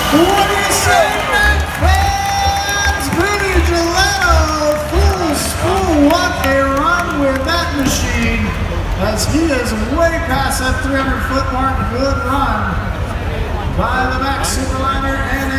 What do you say, Mack fans? Vinnie Giulitto, full spool, what a run with that machine, as he is way past that 300-foot mark. Good run by the Mack Superliner and